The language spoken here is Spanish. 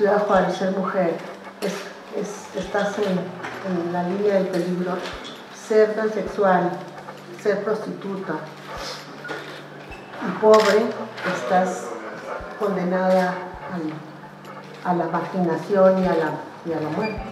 Ciudad Juárez, ser mujer, estás en la línea del peligro. Ser transexual, ser prostituta y pobre, estás condenada a la marginación y a la muerte.